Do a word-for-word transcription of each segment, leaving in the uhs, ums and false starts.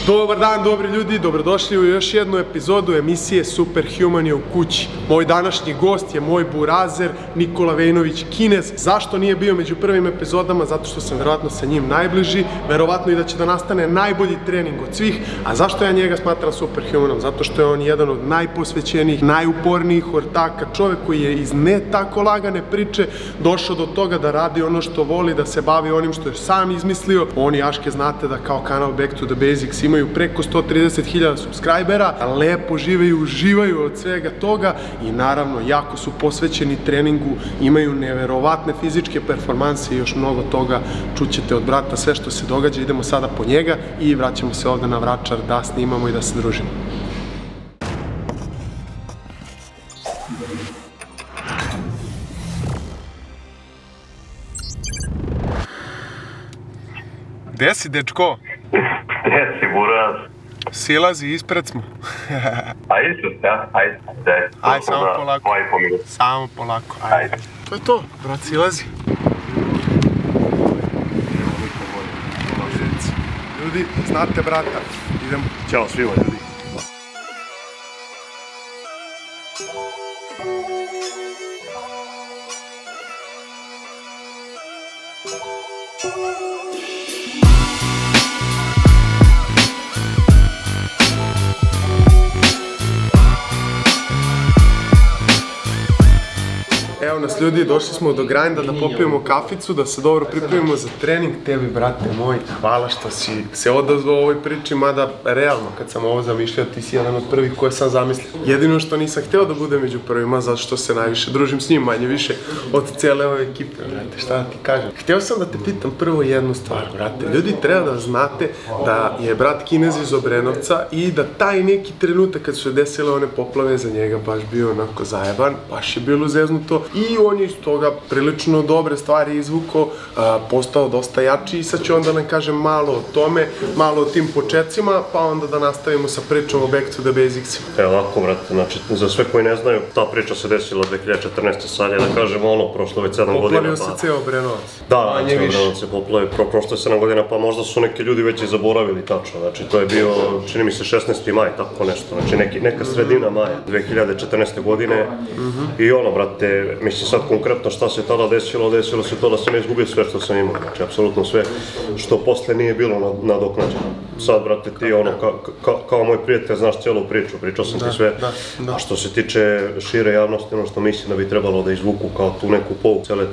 Dobar dan, dobri ljudi, dobrodošli u još jednu epizodu emisije Superhuman je u kući. Moj današnji gost je moj burazer Nikola Vejnović Kinez. Zašto nije bio među prvim epizodama? Zato što sam verovatno sa njim najbliži, verovatno i da će da nastane najbolji trening od svih. A zašto ja njega smatram superhumanom? Zato što je on jedan od najposvećenijih, najupornijih ortaka, čovjek koji je iz ne tako lagane priče došao do toga da radi ono što voli, da se bavi onim što je sam izmislio. Oni, Aške, znate da kao kanal Back to the Basics imaju preko sto trideset hiljada subscribera, lepo žive i uživaju od svega toga i naravno jako su posvećeni treningu, imaju neverovatne fizičke performanse i još mnogo toga. Čućete od brata sve što se događa. Idemo sada po njega i vraćamo se ovde na Vračar da snimamo i da se družimo. Gde si, dečko? Gde si, buraz? Silazi, ispred smo. Ajde se, ja? Ajde. Ajde, samo polako. Samo polako, ajde. To je to, brat, silazi. Ljudi, znate brata, idemo. Ćao svima, ljudi. Evo nas ljudi, došli smo do grinda da popijemo kaficu, da se dobro pripremimo za trening. Tebi, brate moj, hvala što si se odazvao ovoj priči, mada realno kad sam ovo zamišljao ti si jedan od prvih koje sam zamislio. Jedino što nisam hteo da bude među prvima, zato što se najviše družim s njim, manje više od cele ove ekipe, brate, šta da ti kažem. Hteo sam da te pitam prvo jednu stvar, brate. Ljudi, treba da znate da je brat Kinez iz Obrenovca i da taj neki trenutak kad su se desile one poplave za njega baš bio onako zajeban, baš je bilo zeznuto. I on je iz toga prilično dobre stvari izvukao, postao dosta jači i sad ću onda nam kažem malo o tome, malo o tim početcima, pa onda da nastavimo sa pričom o Back to the Basics. Evo ovako, brate, znači, za sve koji ne znaju, ta priča se desila dve hiljade četrnaeste. sad je, da kažemo, ono, prošlo već sedam godina. Poplavio se ceo Obrenovac. Da, ceo Obrenovac se poplavio, prošlo je sedam godina, pa možda su neki ljudi već i zaboravili tačno, znači, to je bio, čini mi se, šesnaesti maj, tako nešto, znači, neka sredina maja dve hiljade četrnaeste. godine i ono, brate, mislim sad konkretno šta se tada desilo, desilo se to da sam izgubio sve što sam imao, znači apsolutno sve što posle nije bilo nadoknađeno. Sad, brate, ti ono, kao moj prijatelj, znaš cijelu priču, pričao sam ti sve, a što se tiče šire javnosti, ono što mislim da bi trebalo da izvuku kao tu neku pouku cele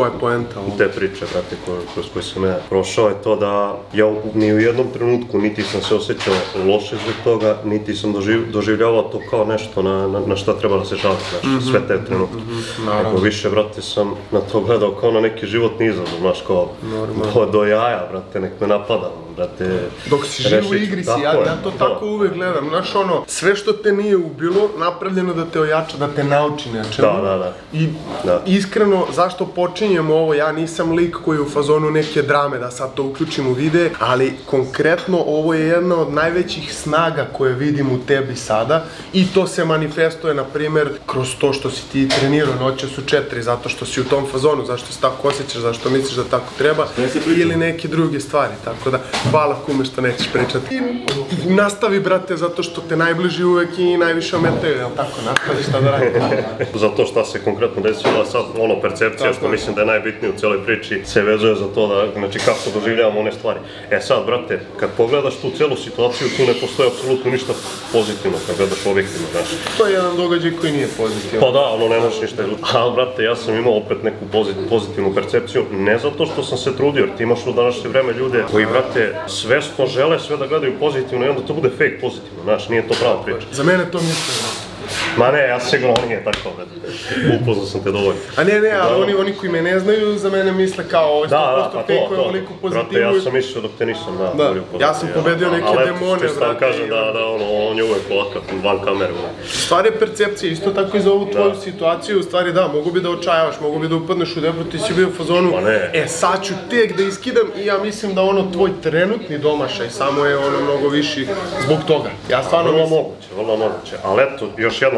te priče, brate, kroz koje sam ja prošao, je to da ja ni u jednom trenutku niti sam se osjećao loše zbog toga, niti sam doživljavao to kao nešto na šta treba da se žali, znači, sve te trenutke. Nego više, brate, sam na to gledao kao na neki životni izazov, znaš, kao do jaja, brate, nek me napada, brate. Dok si živ u igri si, ja to tako uvek gledam, znaš, ono, sve što te nije ubilo, napravljeno da te ojača, da te nauči nečemu. Da, da, da. I iskreno, zašto počinjemo ovo, ja nisam lik koji je u fazonu neke drame, da sad to uključim u videe, ali konkretno ovo je jedna od najvećih snaga koje vidim u tebi sada i to se manifestuje, na primer, kroz to što si ti trenirao noćas u četiri, zato što si u tom fazonu, zašto se tako osjećaš, zašto misliš da tako treba, ili neke druge stvari, tako da, hvala kume što nećeš pričati. I nastavi, brate, zato što te najbliži uvek i najviše ometaju, jel tako, nastavi šta da radi. Zato šta se konkretno desilo, sad, ono, percepcija, što mislim da je najbitnije u cijeloj priči, se vezuje za to da, znači, kako doživljavamo one stvari. E sad, brate, kad pogledaš tu celu situaciju, tu ne postoji apsolutno ništa pozitivno, kad gledaš objektivno, znaš. To je jedan događaj koji nije pozitivan. Pa da, ono, ne možeš ništa izvući. Ali, brate, ja sam imao opet neku pozitivnu percepciju, ne zato što sam se trudio, jer ti imaš u današnje vreme ljude koji, brate, svesno žele sve da gledaju pozitivno i onda to bude fake pozitivno, znaš, nije to prava priča. Za mene to misle. Ma ne, ja sigurno nije tako, upoznao sam te dovoljno. A ne, ne, ali oni koji me ne znaju, za mene misle kao ovo je sto posto fake, ovo je ovoliko pozitivu. Brate, ja sam mislio dok te nisam, da, da, ja sam pobedio neke demone, brate. Ali kažem da, on je uvek lakat, van kamere. Stvar je percepcija, isto tako i za ovu tvoju situaciju, u stvari da, mogu bi da očajavaš, mogu bi da upadneš u debru, ti si bio u fazonu, e, sad ću tek da iskidam i ja mislim da ono tvoj trenutni domašaj samo je ono mnogo viši zbog toga. Ja stvarno mislim. Vrlo moguće, vrlo moguće, ali eto, još jedna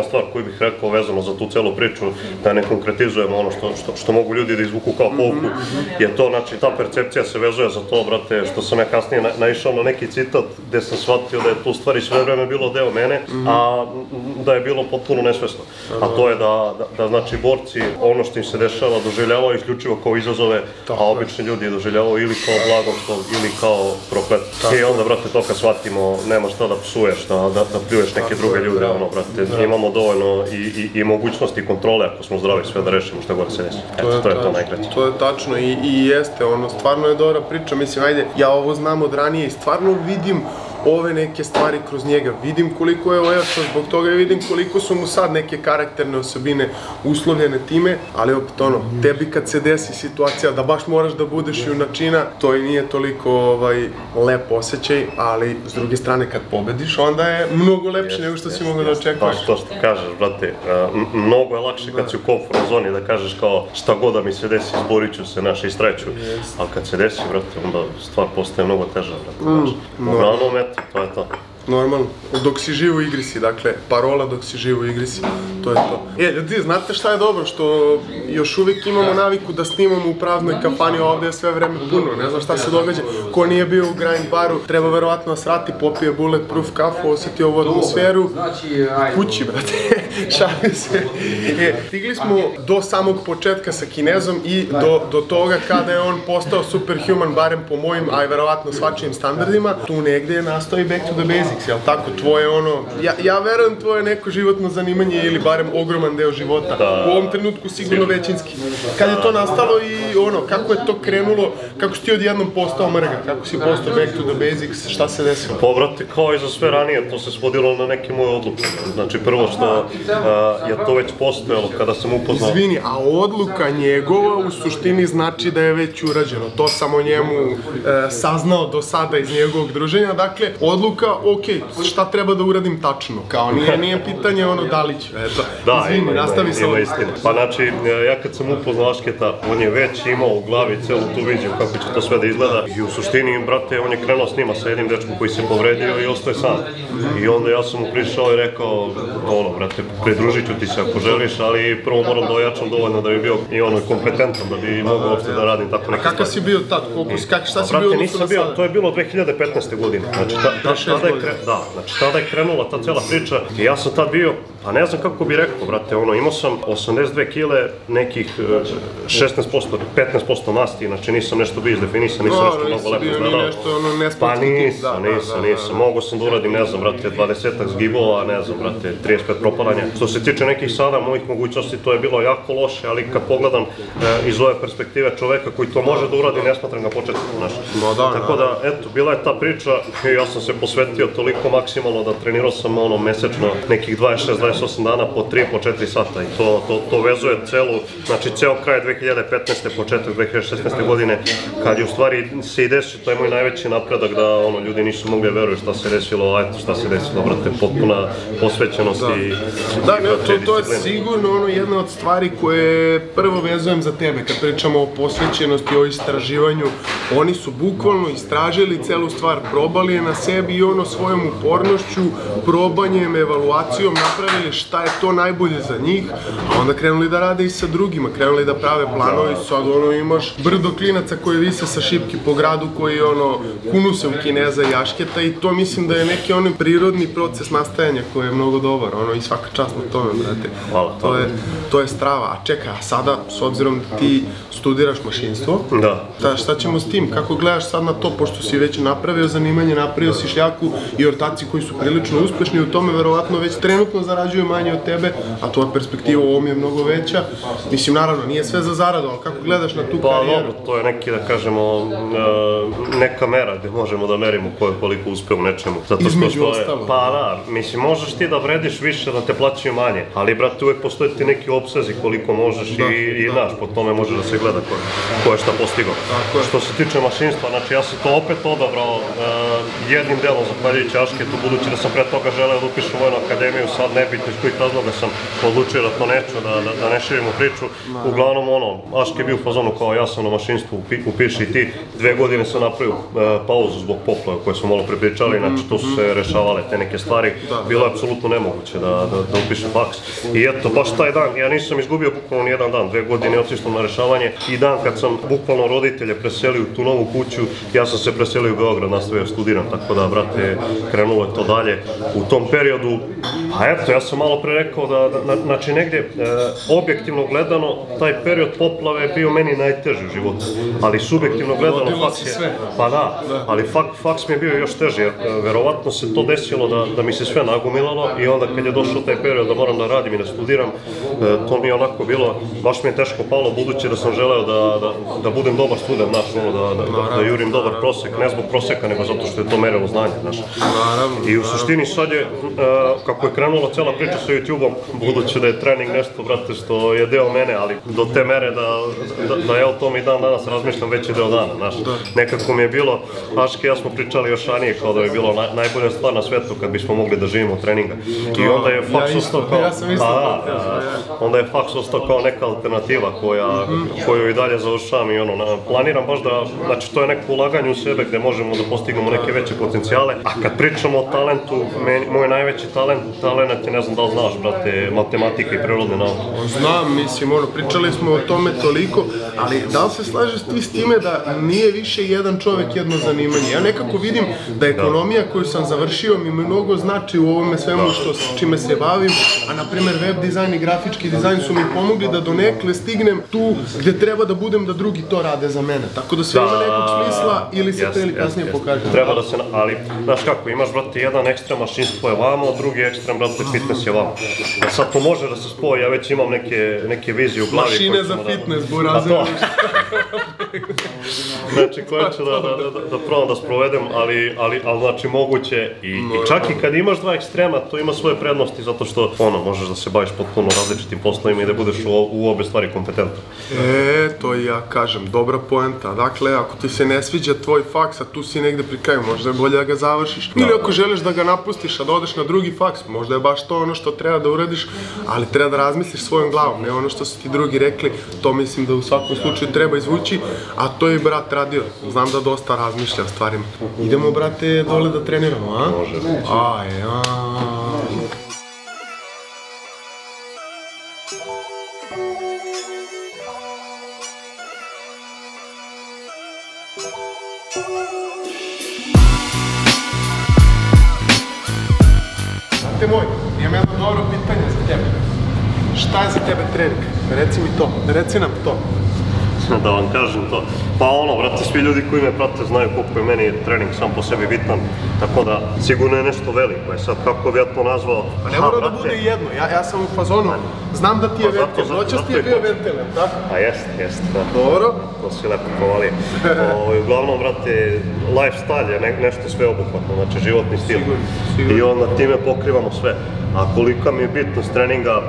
stvar koju bih rekao vezano za tu celu priču, da ne konkretizujemo ono što, što, što mogu ljudi da izvuku kao pouku, je to, znači, ta percepcija se vezuje za to, brate, što sam ja kasnije na, naišao na neki citat gde sam shvatio da je tu stvari sve vreme bilo deo mene, a da je bilo potpuno nesvesno. A to je da, da, da znači, borci ono što im se dešava doživljavaju isključivo kao izazove, a obični ljudi je doživljavaju ili kao blagoslov ili kao proklet. I onda, brate, to kad shvatimo, nema šta da psuješ, da, da, da pljuješ neke druge ljude, ono, brate, imamo dovoljno i, i, i mogućnosti kontrole, ako smo zdravi, sve da rešimo šta god se desi. Eto, to je to najkraće. To je tačno i, i jeste, ono, stvarno je dobra priča, mislim, ajde, ja ovo znam od ranije i stvarno vidim ove neke stvari kroz njega, vidim koliko je ojačao zbog toga i vidim koliko su mu sad neke karakterne osobine uslovljene time, ali opet ono, tebi kad se desi situacija da baš moraš da budeš junačina, to i nije toliko ovaj, lep osjećaj, ali s druge strane kad pobediš, onda je mnogo lepše nego što si mogao da očekuješ. To što kažeš, brate, mnogo je lakše kad si u komfortnoj zoni da kažeš kao šta god da mi se desi, izborit ću se, naš, istraću, ali kad se desi, brate, onda stvar postaje mnogo teža, brate, uglavnom, eto, to je to. Normalno, dok si živ u igri si, dakle, parola dok si živ u igri si, to je to. E, ljudi, znate šta je dobro? Što još uvijek imamo naviku da snimamo u praznoj kafani, ovdje je sve vreme puno, ne znam šta se događa. Ko nije bio u grind baru, treba verovatno srati, popije bulletproof kafu, osjeti ovu atmosferu. Kući, brate, šalim se. E, stigli smo do samog početka sa Kinezom i do, do toga kada je on postao superhuman, barem po mojim, a i verovatno svačijim standardima. Tu negdje je nastao i back to the basics, jel tako? Tvoje ono, ja, ja verujem tvoje neko životno zanimanje ili barem ogroman deo života. Da. U ovom trenutku sigurno većinski. Kad je to nastalo i ono, kako je to krenulo, kako si ti odjednom postao mrga, kako si postao back to the basics, šta se desilo? Pa, brate, kao i za sve ranije, to se svodilo na neke moje odluke. Znači, prvo što uh, je to već postojalo kada sam upoznao... Izvini, a odluka njegova u suštini znači da je već urađeno. To sam o njemu uh, saznao do sada iz njegovog druženja. Dakle, odluka, ok, šta treba da uradim tačno? Kao, nije, nije pitanje ono da li ću. Eto, da, izvini, ima, nastavi ima, sa ima istina. Pa znači, ja kad sam upoznao Ašketa, on je već imao u glavi celu tu viziju kako će to sve da izgleda. I u suštini, brate, on je krenuo snima sa jednim dečkom koji se povredio i ostaje sam. I onda ja sam mu prišao i rekao, ono, brate, pridružit ću ti se ako želiš, ali prvo moram da ojačam dovoljno da bi bio i ono kompetentan, da bi mogao uopšte da radim tako neke stvari. Kakav si bio tad? Koliko si, kak, šta si brate, bio nisam bio, to je bilo dve hiljade petnaeste. godine. Znači, ta, ta, tada, je kre, da, znači, tada je krenula ta cela priča i ja sam tad bio, pa ne znam kako bi rekao, brate, ono, imao sam osamdeset dve kile, nekih šesnaest posto, petnaest posto masti, znači nisam nešto bio izdefinisan, nisam nešto mnogo lepo izgledao. Pa nisam, nisam, nisam, mogo sam da uradim, ne znam, brate, dvadesetak zgibova, ne znam, brate, trideset pet propadanja. Što se tiče nekih sada mojih mogućnosti, to je bilo jako loše, ali kad pogledam e, iz ove perspektive čoveka koji to može da uradi, ne smatram ga početkom, znaš. Tako da, eto, bila je ta priča i ja sam se posvetio toliko maksimalno da trenirao sam ono mesečno nekih dvadeset šest dvadeset osam dana po tri po četiri sata i to, to, to vezuje celu, znači ceo kraj dve hiljade petnaeste. početak dve hiljade šesnaeste. godine, kad je u stvari se i desio, to je moj najveći napredak da ono, ljudi nisu mogli veruju šta se desilo, a eto šta se desilo, brate, potpuna posvećenost i... Da, ne, to, to je sigurno ono jedna od stvari koje prvo vezujem za tebe, kad pričamo o posvećenosti, o istraživanju, oni su bukvalno istražili celu stvar, probali je na sebi i ono svojom upornošću, probanjem, evaluacijom napravili šta je to najbolje za njih, a onda krenuli da rade i sa drugima, krenuli da prave planove, sad ono imaš brdo klinaca koji vise sa šipki po gradu koji ono kunu se u Kineza i Ašketa i to mislim da je neki onaj prirodni proces nastajanja koji je mnogo dobar, ono i svaka čast na tome, brate. Hvala, to je, to je strava, a čekaj, a sada, s obzirom da ti studiraš mašinstvo, da. Da, šta ćemo s tim, kako gledaš sad na to, pošto si već napravio zanimanje, napravio si šljaku i ortaci koji su prilično uspešni u tome, verovatno već trenutno zarađuju manje od tebe, a tvoja perspektiva u ovom je mnogo veća, mislim, naravno, nije sve za zaradu, ali kako gledaš na tu pa, karijeru? Pa dobro, to je neki, da kažemo, neka mera gde možemo da merimo ko je koliko uspe u nečemu. Zato između ostalo. Pa da, mislim, možeš ti da vrediš više, da te plaćaju manje, ali, brate, uvek postoje ti neki opsezi koliko možeš da, i, i znaš, po tome može da se gleda ko, ko je šta postigao. Što se tiče mašinstva, znači ja sam to opet odabrao uh, jednim delom zahvaljujući Ašketu, budući da sam pre toga želeo da upišem Vojnu akademiju, sad ne bi bitno iz kojih razloga sam odlučio da to neću, da, da, da ne širimo priču. Uglavnom, ono, Aške je bio u fazonu kao ja sam na mašinstvu, upiši i ti. Dve godine sam napravio uh, pauzu zbog poplave koje smo malo prepričali, znači tu su se rešavale te neke stvari. Bilo je apsolutno nemoguće da, da, da upišem faks. I eto, baš taj dan, ja nisam izgubio bukvalno ni jedan dan, dve godine otišao na rešavanje. I dan kad sam bukvalno roditelje preselio u tu novu kuću, ja sam se preselio u Beograd, nastavio studiram, tako da, brate, krenulo je to dalje. U tom periodu, a eto, ja sam malo pre rekao da, da znači negdje, e, objektivno gledano, taj period poplave je bio meni najteži u životu, ali subjektivno gledano, faks je, pa da, ali fakt, faks mi je bio još teži, jer e, verovatno se to desilo da, da mi se sve nagomilalo i onda kad je došao taj period da moram da radim i da studiram, e, to mi je onako bilo, baš mi je teško palo, budući da sam želeo da, da, da budem dobar student, znaš, da, da, da, da jurim dobar prosek, ne zbog proseka, nego zato što je to merilo znanje, znaš. I u suštini sad je, uh, kako je krenula cela priča sa YouTube-om, budući da je trening nešto, brate, što je deo mene, ali do te mere da, da, da ja o tom i dan danas razmišljam već je deo dana, znaš. Nekako mi je bilo, Aške i ja smo pričali još ranije kao da je bilo naj, najbolja stvar na svetu kad bismo mogli da živimo od treninga. I onda je faks ostao kao, pa, onda je faks ostao kao neka alternativa koja, koju i dalje završavam i ono, planiram baš da, znači to je neko ulaganje u sebe gde možemo da postignemo neke veće potencijale, a kad pričamo o talentu, moj najveći talent, talent je, ne znam da li znaš, brate, matematika i prirodne nauke. Znam, mislim, ono, pričali smo o tome toliko, ali da li se slažeš ti s time da nije više jedan čovjek jedno zanimanje? Ja nekako vidim da ekonomija koju sam završio mi mnogo znači u ovome svemu što, čime se bavim, a na primjer web dizajn i grafički dizajn su mi pomogli da donekle stignem tu gdje treba da budem da drugi to rade za mene. Tako da sve ima nekog smisla ili se to ili kasnije pokaže. Treba da se, ali, znaš kako, imaš, brate, jedan ekstrem mašinstvo je vamo, drugi ekstrem, brate, fitness je vamo. Da sad to može da se spoji, ja već imam neke, neke vizije u glavi. Mašine za fitness, burazer. Znači, koje ću da, da, da, da probam da sprovedem, ali, ali, ali znači, moguće i, i čak i kad imaš dva ekstrema, to ima svoje prednosti, zato što, ono, možeš da se baviš potpuno različitim poslovima i da budeš u, u obe stvari kompetentan. E, to i ja kažem, dobra poenta. Dakle, ako ti se ne sviđa tvoj faks, a tu si negde pri kraju, možda je bolje da ga završiš. Ili ako želiš da ga napustiš, a da odeš na drugi faks, možda je baš to ono što treba da uradiš, ali treba da razmisliš svojom glavom, ne ono što su ti drugi rekli, to mislim da u svakom slučaju treba izvući, a to je i brat radio. Znam da dosta razmišlja o stvarima. Idemo, brate, dole da treniramo, a? Može. Aj, a. Znate moj, imam jedno dobro pitanje za tebe. Šta je za tebe trening? Reci mi to, reci nam to. Da vam kažem to. Pa ono, brate, svi ljudi koji me prate znaju koliko je meni trening sam po sebi bitan, tako da sigurno je nešto veliko. Je sad, kako bi ja to nazvao? Pa ne mora da bude jedno, ja, ja sam u fazonu, znam da ti je ventil, noćas ti je bio ventil, tako? A jest, jest, da. Dobro. To si lepo provalio. Uglavnom, brate, lifestyle je ne, nešto sveobuhvatno, znači životni stil. Sigurno, sigurno. I onda time pokrivamo sve. A kolika mi je bitnost treninga,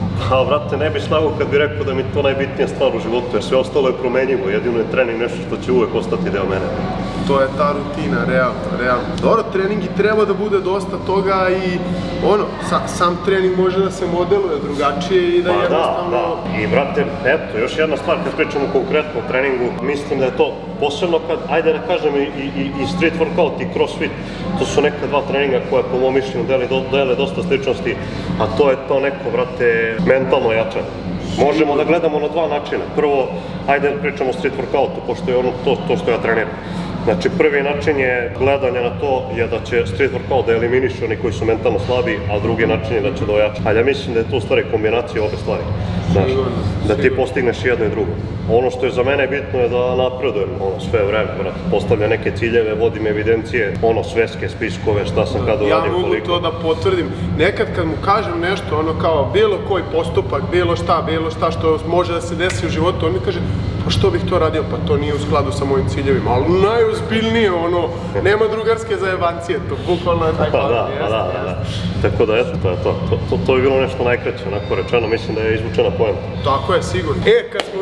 a vrate, ne bi slagao kad bi rekao da mi je to najbitnija stvar u životu, jer sve ostalo je promenjivo, jedino je trening nešto što će uvek ostati deo mene. To je ta rutina, realno, realno. Dobro, trening i treba da bude dosta toga i ono, sa, sam trening može da se modeluje drugačije i da pa jednostavno... Da, da. I brate, eto, još jedna stvar kad pričamo konkretno o treningu, mislim da je to posebno kad, ajde da kažem, i, i, i street workout i crossfit, to su neka dva treninga koje po mom mišljenju dele, dele dosta sličnosti, a to je to neko, brate, mentalno jačanje. Možemo da gledamo na dva načina. Prvo, ajde da pričamo o street workoutu, pošto je ono to, to što ja treniram. Znači, prvi način je gledanje na to je da će street workout da eliminiše oni koji su mentalno slabi, a drugi način je da će da ojača. Ali ja mislim da je to u stvari kombinacija obe stvari. Znaš, da ti postigneš jedno i drugo. Ono što je za mene bitno je da napredujem, ono, sve vreme, brate, postavljam neke ciljeve, vodim evidencije, ono, sveske, spiskove, šta sam kada uradio, koliko. Ja mogu to da potvrdim. Nekad kad mu kažem nešto, ono kao bilo koji postupak, bilo šta, bilo šta što može da se desi u životu, on mi kaže, pa što bih to radio, pa to nije u skladu sa mojim ciljevima, ali najozbiljnije, ono, nema drugarske zajebancije, to bukvalno je taj pa da, pa da, da, da. Tako da, eto, to, to, to, to je bilo nešto najkraće, onako rečeno, mislim da je izvučena poenta. Tako je, sigurno. E, kad smo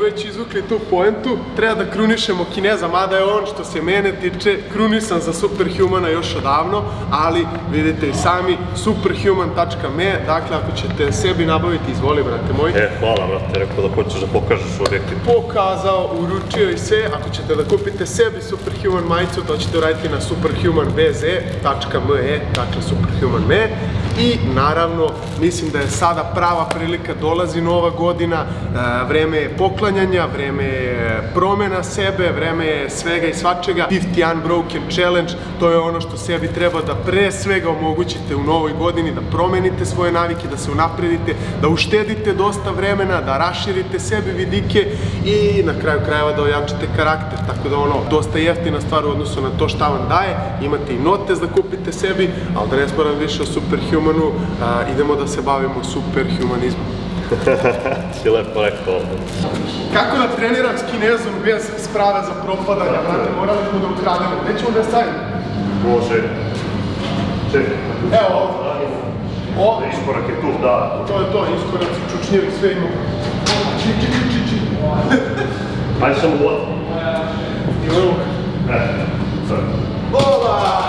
već izvukli tu poentu, treba da krunišemo Kineza, mada je on što se mene tiče krunisan za Superhumana još odavno, ali vidite i sami superhuman tačka me, dakle ako ćete sebi nabaviti, izvoli brate moj. E, hvala brate, rekao da hoćeš da pokažeš u objektiv. Pokazao, uručio i sve, ako ćete da kupite sebi Superhuman majicu, to ćete uraditi na superhuman bez e tačka me, dakle superhuman me. I naravno, mislim da je sada prava prilika, dolazi nova godina, vreme je poklanjanja, vreme je promena sebe, vreme je svega i svačega. pedeset Unbroken Challenge, to je ono što sebi treba da pre svega omogućite u novoj godini, da promenite svoje navike, da se unapredite, da uštedite dosta vremena, da raširite sebi vidike i na kraju krajeva da ojačate karakter. Tako da ono, dosta jeftina stvar u odnosu na to šta vam daje. Imate i notes da kupite sebi, ali da ne sporam više o Superhumanu, idemo da se bavimo superhumanizmom. Si lepo rekao. Kako da treniram s Kinezom bez sprave za propadanje, brate, morali smo da ukrademo. Gde ćemo da stavimo? Može. Čekaj. Evo ovdje. Iskorak je tu, da. To je to, iskoraci, čučnjevi, sve imamo. Či, či, či, či. Ajde samo vod. I luk. E, sad. Ola!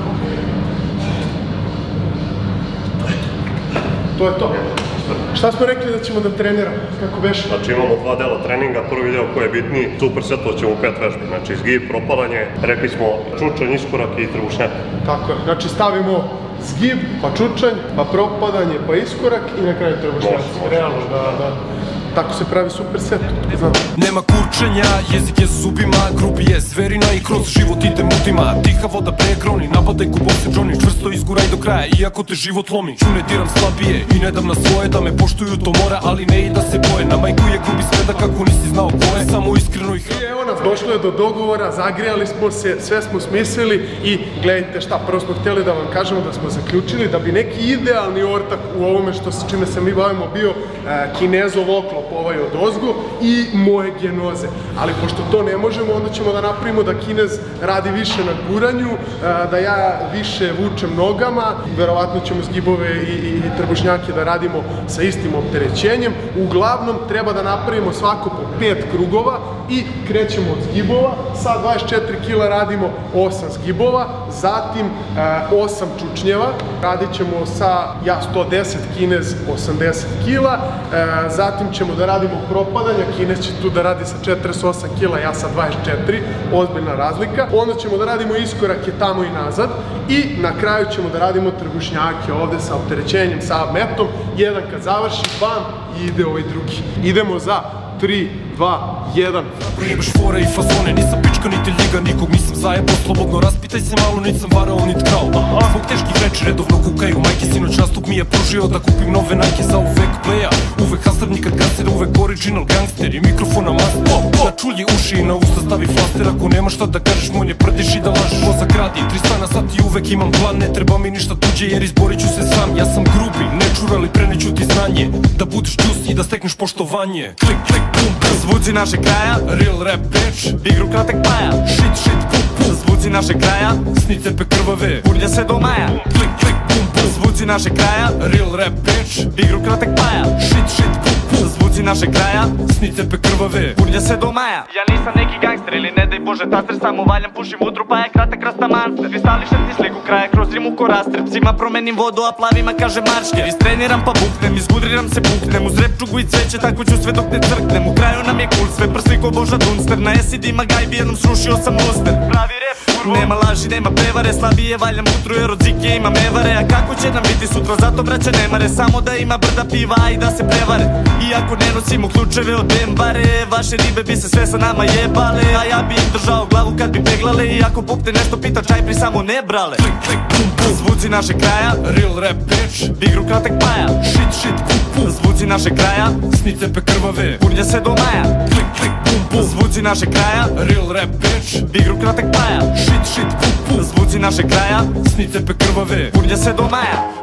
To je to. Šta smo rekli da ćemo da treniramo? Kako beše? Znači imamo dva dela treninga, prvi deo koji je bitniji, supersetovat ćemo u pet vežbi, znači zgib, propalanje, rekli smo čučanj, iskorak i trbušnjak. Tako je, znači stavimo zgib, pa čučanj, pa propadanje, pa iskorak i na kraju trbušnjak. Realno, da, da. Tako se pravi super set, znam. Nema kurčenja, jezik je zubima, grubi je zverina i kroz život ide mutima. Tiha voda pregroni, napadaj ko Bose Johnny, čvrsto izguraj do kraja, iako te život lomi. Ću ne diram slabije i ne dam na svoje, da me poštuju to mora, ali ne i da se boje. Na majku je grubi sveda kako nisi znao ko je, samo iskreno ih... I evo nas, došlo je do dogovora, zagrijali smo se, sve smo smislili i gledajte šta, prvo smo htjeli da vam kažemo da smo zaključili da bi neki idealni ortak u ovome što s čime se mi bavimo bio Kinezov oklop, ovaj od ozgo i moje genoze. Ali pošto to ne možemo, onda ćemo da napravimo da Kinez radi više na guranju, da ja više vučem nogama, verovatno ćemo zgibove i, i trbušnjake da radimo sa istim opterećenjem. Uglavnom, treba da napravimo svako po pet krugova i krećemo od zgibova. Sa dvadeset četiri kila radimo osam zgibova, zatim osam čučnjeva, radit ćemo sa ja sto deset, Kinez osamdeset kila, zatim ćemo da radimo propadanja, Kinez će tu da radi sa četrdeset osam kila, ja sa dvadeset četiri, ozbiljna razlika. Onda ćemo da radimo iskorake tamo i nazad i na kraju ćemo da radimo trbušnjake ovde sa opterećenjem, sa metom. Jedan kad završi, bam, i ide ovaj drugi. Idemo za tri, dva, jedan. Jebeš fore i fazone, nisam pička niti liga, nikog nisam zajebao, slobodno raspitaj se malo, nisam varao nit krao. Zbog teških reči redovno kukaju, majke sinoć nastup mi je pružio da kupim nove Nike za uvek playa. Uvek hustler, nikad gaser, uvek original gangster i mikrofona master. Na čulji uši i na usta stavi flaster, ako nema šta da kažeš moj ne prdiš i da lažeš. Mozak radi, tri stana sad i uvek imam plan, ne treba mi ništa tuđe jer izborit ću se sam. Ja sam grubi, ne čurali, preneću ti znanje, da budeš džus i da stekneš poštovanje. Klik, klik, bum, zvuci našeg kraja, real rap bitch, igru kratek paja, shit, shit, pum, pum, zvuci našeg kraja, snice pe krvave, urlja se do maja, klik, klik, bum, bum, zvuci našeg kraja, real rap bitch, igru kratek paja, shit, shit, pum, pum, zvuci našeg kraja, snice pe krvave, urlja se do maja. Ja nisam neki gangster ili ne daj Bože taster, samo valjam, pušim udru pa je kratak rastamanster. Kristališem ti sliku kraja kroz rimu ko rastrep, psima promenim vodu a plavima kaže marške. Istreniram pa buknem, izgudriram se buknem, uz rep čugu i cveće, tako ću sve dok ne crknem. U kraju nam je cool, sve prsli ko Boža Dunster, na S I D-ima gajbi jednom srušio sam luster. Pravi rep, nema laži, nema prevare, slabije valjam utru jer od zike ima mevare. A kako će nam biti sutra, zato braća ne mare, samo da ima brda piva i da se prevare. Iako ne nosimo ključeve od bembare, vaše ribe bi se sve sa nama jebale, a ja bi im držao glavu kad bi peglale. I ako popte nešto pita čaj pri samo ne brale. Klik, klik, bum, bum, zvuci našeg kraja, real rap bitch, igru kratek paja, shit, shit, pum, pum, zvuci našeg kraja, snice pe krvave, urlja se do maja, klik, klik, bum, bum, zvuci našeg kraja, real rap bitch, igru kratek paja, shit, shit, pum, pum, zvuci našeg kraja, snice pe krvave, urlja se do maja.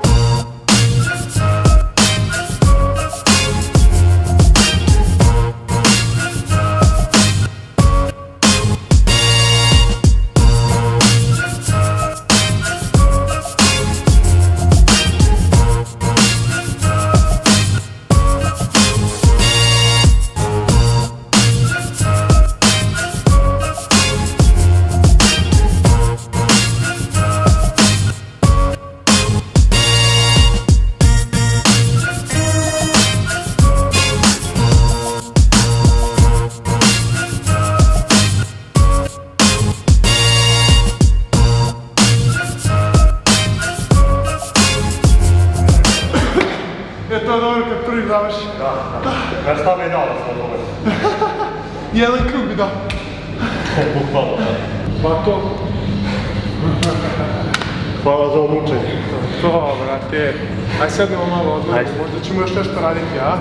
prvi završi. Da, da. Znaš šta bi dao da sam dobro? Jedan krug bi dao. Bukvalno, da. Pa to. Hvala za omučenje. To, brate. Aj sednemo malo odmah, možda ćemo još nešto raditi, a?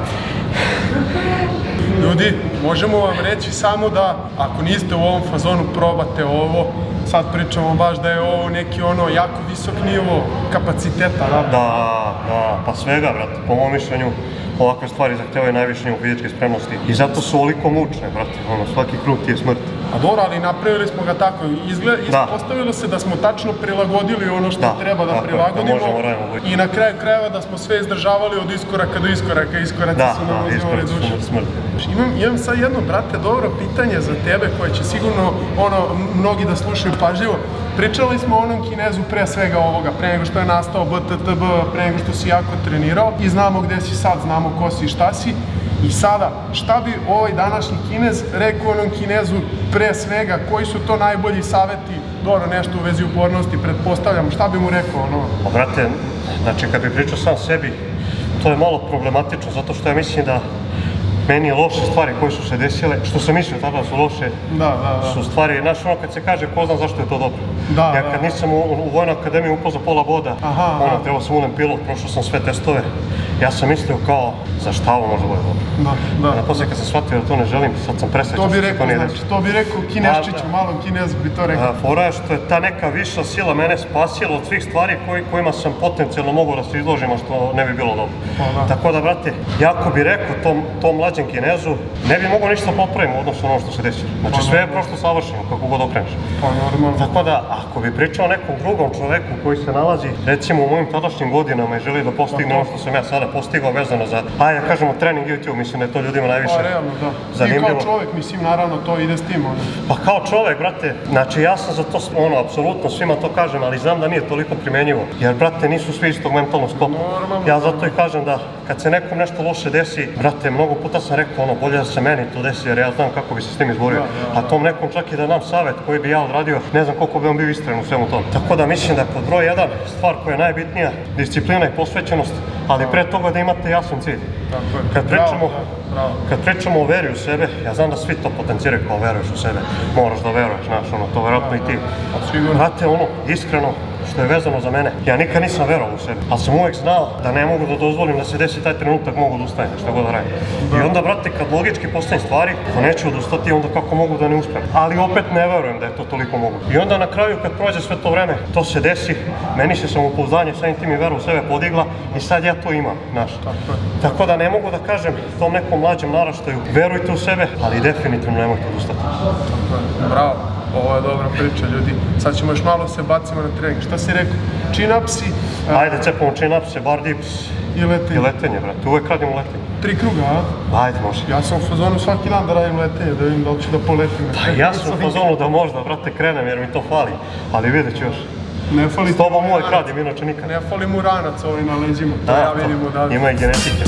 Ljudi, možemo vam reći samo da ako niste u ovom fazonu probate ovo. Sad pričamo baš da je ovo neki ono jako visok nivo kapaciteta, da? Da, da, pa svega, brate, po mojom mišljenju ovakve stvari zahtevaju najviše nivo fizičke spremnosti i zato su ovoliko mučne, brate, ono, svaki krug ti je smrt. A dobro, ali napravili smo ga tako, izgled, ispostavilo se da smo tačno prilagodili ono što da, treba da tako, prilagodimo da možemo, radimo. I na kraju krajeva da smo sve izdržavali od iskoraka do iskoraka, iskoraci da, su nam da, uzimali dušu. Smrt. Imam, imam sad jedno, brate, dobro pitanje za tebe koje će sigurno ono, mnogi da slušaju pažljivo. Pričali smo o onom Kinezu pre svega ovoga, pre nego što je nastao B T T B, pre nego što si jako trenirao i znamo gde si sad, znamo ko si i šta si. I sada, šta bi ovaj današnji Kinez rekao onom Kinezu pre svega, koji su to najbolji saveti, dobro nešto u vezi upornosti, pretpostavljam, šta bi mu rekao ono? Pa brate, znači kad bi pričao sam sebi, to je malo problematično, zato što ja mislim da meni je loše stvari koje su se desile, što sam mislio tada da su loše, da, da, da. su stvari, znaš ono kad se kaže ko zna zašto je to dobro. Da, ja kad da. nisam u, u Vojnoj akademiji upao za pola boda, aha, ono, aha. trebao sam ulem pilot, prošao sam sve testove, ja sam mislio kao, za šta ovo može bude dobro. Da, da. A naposlije kad sam shvatio da to ne želim, sad sam presrećan. To bi rekao, znači, to bi rekao Kineščiću, malom Kinezu bi to rekao. Fora je što je ta neka viša sila mene spasila od svih stvari koji, kojima sam potencijalno mogao da se izložim, a što ne bi bilo dobro. Pa, da. Tako da, brate, jako bi rekao tom, tom mlađem Kinezu, ne bi mogao ništa popraviti u odnosu na ono što se desilo. Znači, pa, sve je prošlo savršeno, kako god okreneš. Pa, normalno. Tako da, ako bi pričao o nekom drugom čoveku koji se nalazi, recimo u mojim tadašnjim godinama i želi da postigne ono što sam ja sada postigao vezano za, ajde da kažemo, trening YouTube, mislim da je to ljudima najviše pa, realno, da. zanimljivo. I kao čovek, mislim, naravno, to ide s tim, ono. Pa kao čovek, brate, znači ja sam za to, ono, apsolutno svima to kažem, ali znam da nije toliko primenjivo, jer, brate, nisu svi istog mentalnog sklopa. Ja zato i kažem da kad se nekom nešto loše desi, brate, mnogo puta sam rekao, ono, bolje da se meni to desi, jer ja znam kako bi se s tim izborio. A tom nekom čak i da dam savjet koji bi ja odradio, ne znam koliko bi on bio iskren u svemu tome. Tako da mislim da je pod broj jedan stvar koja je najbitnija, disciplina i posvećenost, ali pre toga da imate jasan cilj. Kad pričamo, kad pričamo o veri u sebe, ja znam da svi to potenciraju kao veruješ u sebe, moraš da veruješ, znaš, ono, to verovatno i ti. Brate, ono, iskreno, što je vezano za mene, ja nikad nisam verovao u sebe, ali sam uvek znao da ne mogu da dozvolim da se desi taj trenutak, mogu da ustajem, šta god da radim. I onda, brate, kad logički postavim stvari, ako neću odustati, onda kako mogu da ne uspijem. Ali opet ne verujem da je to toliko moguće. I onda na kraju, kad prođe sve to vreme, to se desi, meni se samopouzdanje, samim tim i vera u sebe podigla i sad ja to imam, znaš. Tako da ne mogu da kažem tom nekom mlađem naraštaju, verujte u sebe, ali definitivno nemojte odustati. Bravo. Ovo je dobra priča, ljudi. Sad ćemo još malo se bacimo na trening. Šta si rekao? Chin-upsi? Ajde, cepamo chin-upse, bar dips. I letenje? I letenje, brate. Uvek radimo letenje. Tri kruga, a? Ajde, može. Ja sam u fazonu svaki dan da radim letenje, da vidim da li ću da poletim. Pa ja sam u fazonu da možda, brate, krenem jer mi to fali. Ali vidjet ću još. Ne fali s tobom uvek radim, inače nikad. Ne fali mu ranac ovaj na leđima. To ja vidim odavde. Ima i genetike.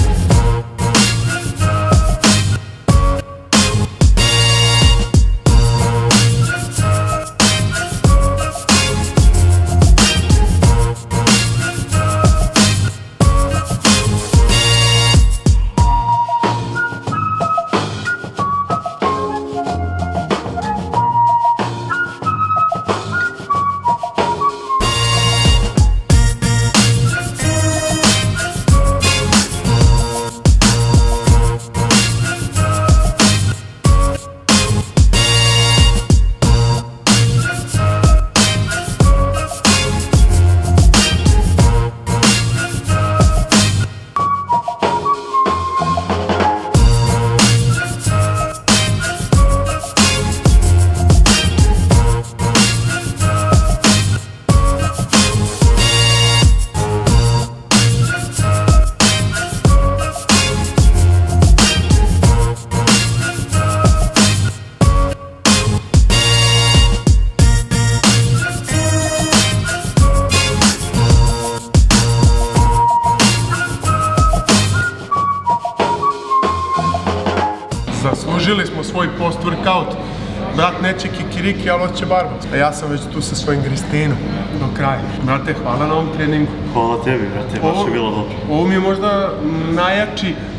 Zaslužili smo svoj post-workout. Brat neće kikiriki, ali hoće barbac. A ja sam već tu sa svojim Gristinom do kraja. Brate, hvala na ovom treningu. Hvala tebi, brate, baš je bilo dobro. Ovo mi je možda najjači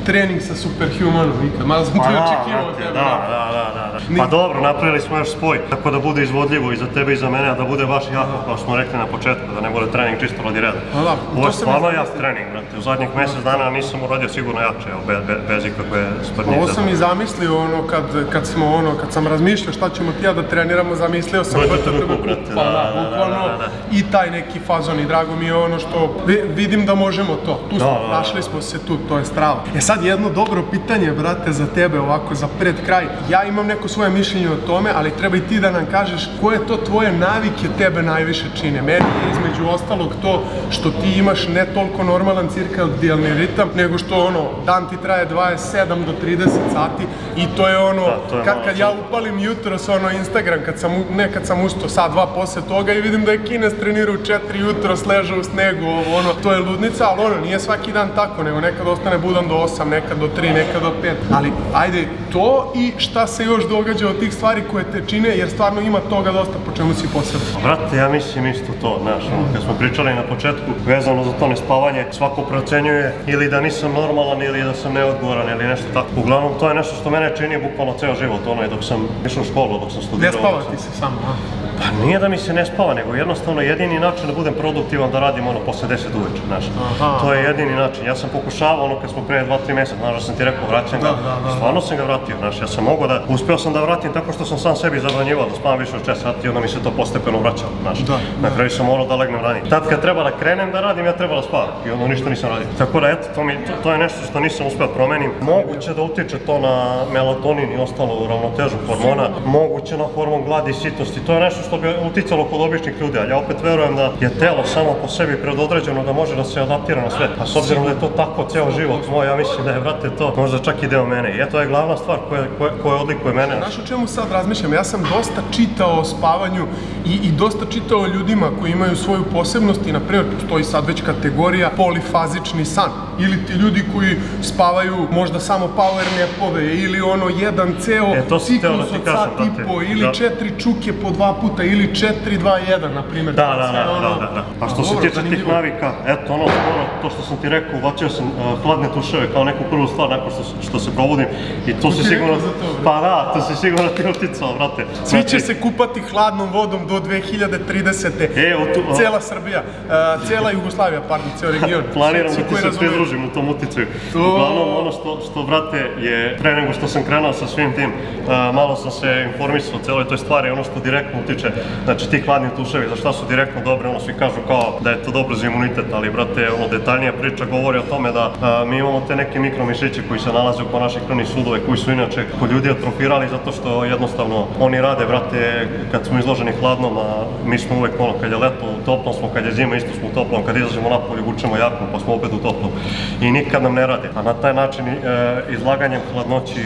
trening sa Superhumanom ikad, malo sam ti očekivao tebe. Da, da, da, da. Pa dobro, napravili smo još spoj, tako da bude izvodljivo i za tebe i za mene, a da bude baš jako, kao smo rekli na početku, da ne bude trening čisto radi reda. Ovo je stvarno jak trening, brate, u zadnjih mjesec dana nisam uradio sigurno jače, bez ikakve sprdnje. Ovo sam i zamislio, ono, kad smo, ono, kad sam razmišljao šta ćemo ti ja da treniramo, zamislio sam B T T B kup, pa da, bukvalno, i taj neki fazon i drago mi je ono što vidim da možemo to, tu smo, našli smo se tu, to je strava. E sad jedno dobro pitanje, brate, za tebe ovako, za pred kraj. Ja imam neko svoje mišljenje o tome, ali treba i ti da nam kažeš koje to tvoje navike tebe najviše čine. Meni je između ostalog to što ti imaš ne toliko normalan cirkadijalni ritam, nego što ono, dan ti traje dvadeset sedam do trideset sati i to je ono, kad ja upalim jutros ono Instagram, nekad sam ustao sat, dva posle toga i vidim da je Kines trenirao u četiri jutros, ležao u snegu, ono, to je ludnica, ali ono, nije svaki dan tako, nego nekad ostane budan do osam, nekad do tri, nekad do pet, ali ajde, to i šta se još događa od tih stvari koje te čine, jer stvarno ima toga dosta po čemu si posebno. Brate, ja mislim isto to, znaš, kad smo pričali na početku vezano za to nespavanje, svako procenjuje ili da nisam normalan ili da sam neodgovoran ili nešto tako. Uglavnom, to je nešto što mene čini bukvalno ceo život, ono i dok sam išao u školu, dok sam studirao. Ne spava ti se samo, a? Pa nije da mi se ne spava, nego jednostavno jedini način da budem produktivan da radim ono posle deset uveče, znaš. To je jedini način. Ja sam pokušavao ono kad smo pre dva tri mjeseca, znaš da sam ti rekao vraćam ga, stvarno sam ga vratio, znaš, ja sam mogao da, uspeo sam da vratim tako što sam sam sebi zabranjivao da spavam više od šest sati i onda mi se to postepeno vraćalo, znaš. Na kraju sam morao da legnem ranije. Tad kad treba da krenem da radim, ja treba da spavam i onda ništa nisam radio. Tako da eto, to je nešto što nisam uspeo promenim. Moguće da utiče to na melatonin i ostalo u ravnotežu hormona, moguće na hormon gladi i sitosti, to je nešto što bi uticalo kod običnih ljudi, ali ja opet verujem da je telo samo po sebi predodređeno da može da se adaptira na sve. A s obzirom da je to tako ceo život moj, ja mislim da je, brate, to možda čak i deo mene. I eto je glavna stvar koja odlikuje mene. Znaš o čemu sad razmišljam? Ja sam dosta čitao o spavanju i dosta čitao o ljudima koji imaju svoju posebnost i na primjer postoji sad već kategorija polifazični san. Ili ti ljudi koji spavaju možda samo power napove ili ono jedan ceo ciklus od sat i po ili četiri čuke po dva puta ili četiri dva jedan, na primjer. Da, da, da, da. A što se tiče tih navika, eto ono skoro, to što sam ti rekao, uvacio sam hladne tuševe kao neku prvu stvar nakon što se probudim i to se sigurno, pa da, to se sigurno ti uticao, brate. Svi će se kupati hladnom vodom do dve hiljade tridesete. Cela Srbija, cela Jugoslavija, pardon, ceo region. Planiram da ti se pridružim u tom uticaju. Uglavnom, ono što, brate, je pre nego što sam krenuo sa svim tim, malo sam se informisao o celoj toj stvari, ono što direktno utiče, znači ti hladni tuševi, za šta su direktno dobri, ono svi kažu kao da je to dobro za imunitet, ali brate, ono detaljnija priča govori o tome da mi imamo te neke mikromišiće koji se nalaze oko naših krvnih sudova koji su inače kod ljudi atrofirali zato što jednostavno oni rade, brate, kad smo izloženi hladnom, a mi smo uvek ono, kad je leto u toplom smo, kad je zima isto smo u toplom, kad izađemo napolje vučemo jaknu pa smo opet u toplom i nikad nam ne rade, a na taj način izlaganjem hladnoći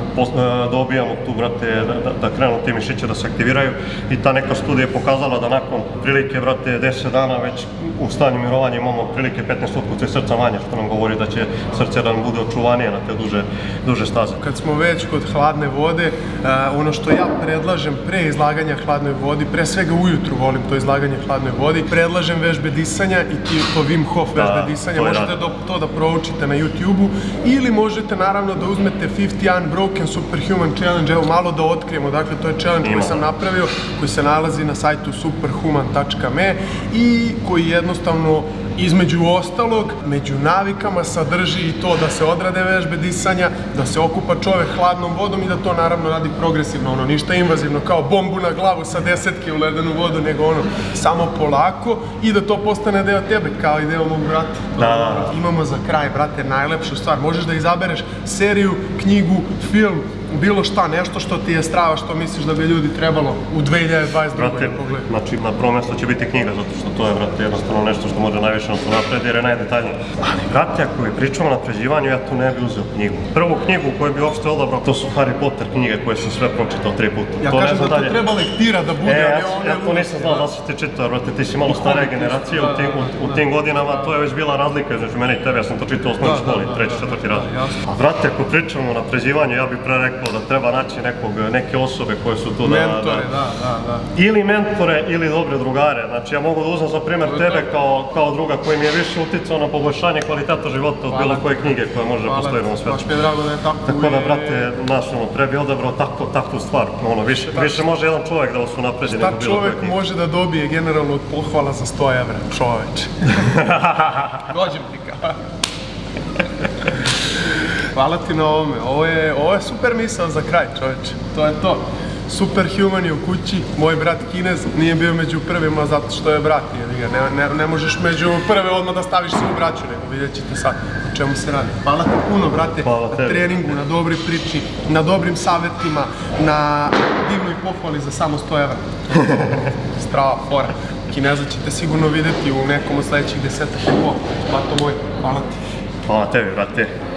dobijamo tu, brate, da krenu ti mišiće da se aktiviraju i ta neka studija je pokazala da nakon prilike, brate, deset dana već u stanju mirovanja imamo prilike petnaest otkucaja srca manje, što nam govori da će srce da nam bude očuvanije na te duže staze. Kad smo već kod hladne vode, ono što ja predlažem pre izlaganja hladnoj vodi, pre svega ujutru volim to izlaganje hladnoj vodi, predlažem vežbe disanja i to Wim Hof vežbe disanja, možete to da proučite na YouTube-u ili možete naravno da uzmete pedeset Unbroken Superhuman Challenge, evo malo da otkrijemo, dakle to je challenge koji sam napravio, koji se nalazi na sajtu superhuman tačka me i koji jednostavno između ostalog, među navikama sadrži i to da se odrade vežbe disanja, da se okupa čovek hladnom vodom i da to naravno radi progresivno, ono, ništa invazivno, kao bombu na glavu sa desetke u ledenu vodu, nego ono, samo polako i da to postane deo tebe, kao i deo mog brata. Imamo za kraj, brate, najlepšu stvar, možeš da izabereš seriju, knjigu, film, bilo šta, nešto što ti je strava, što misliš da bi ljudi trebalo u dve hiljade dvadeset druge Brate, znači na prvo mjesto će biti knjiga, zato što to je, brate, jednostavno nešto što može najviše nas napredi jer je najdetaljnije. Ali, brate, ako bi pričao o napređivanju, ja tu ne bi uzeo knjigu. Prvu knjigu koju bi uopšte odabrao, to su Harry Potter knjige koje sam sve pročitao tri puta. Ja kažem da to treba lektira da bude, ali one... Ja to nisam znao da si ti čitao, brate, ti si malo starija generacija, u tim godinama to je već bila razlika između mene i tebe, ja sam to čitao u osnovnoj školi, treći, četvrti razred. A, brate, ako pričamo o napređivanju, ja bih pre rekao rekao da treba naći nekog, neke osobe koje su tu da... Mentore, da, da, da. Ili mentore ili dobre drugare. Znači ja mogu da uzmem za primjer tebe kao, kao druga koji mi je više uticao na poboljšanje kvaliteta života od bilo koje knjige koja može da postoji na ovom svijetu. Baš mi je drago da je tako. Tako da, brate, znaš, ono, treba odabrao takvu, takvu stvar. Ono, više, više može jedan čovjek da vas unapređe nego bilo koje knjige. Šta čovjek može da dobije generalno od pohvala za sto evra, čoveč? Dođem ti kao. Hvala ti na ovome, ovo je, ovo je super misao za kraj, čovječe, to je to. Superhuman je u kući, moj brat Kinez nije bio među prvima zato što je brat, jer ne, ne, ne možeš među prve odmah da staviš svu braću, nego vidjet ćete sad o čemu se radi. Hvala ti puno, brate, Hvala na tebi. treningu, na dobroj priči, na dobrim savjetima, na divnoj pohvali za samo sto evra. Strava fora. Kineza ćete sigurno vidjeti u nekom od sledećih desetak i pol. Bato moj, hvala ti. Hvala tebi, brate.